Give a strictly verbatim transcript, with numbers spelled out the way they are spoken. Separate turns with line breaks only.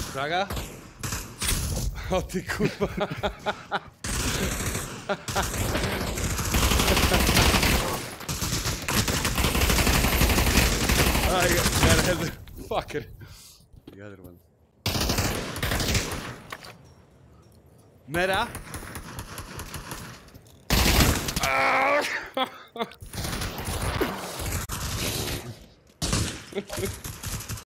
Praga? O ty kurwa. I got a fucker. The other one. Mera? Ah!